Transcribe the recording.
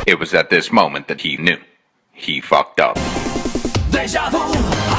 It was at this moment that he knew. He fucked up. Deja vu.